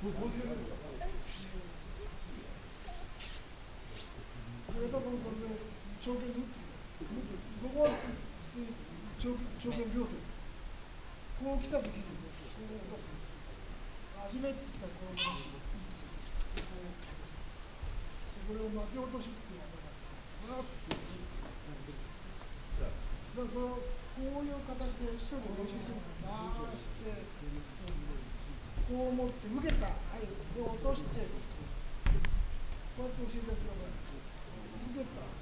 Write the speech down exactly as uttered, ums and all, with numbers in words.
田さんそれで長剣で打ってどこは長剣長剣両手こう来た時にこう落とす初めって言ったらこうこれを巻き落としっていうのがこれはだからそのこういう形で一人で練習してるから回してこう持って受けたはいこう落としてこうやって教えてください受けた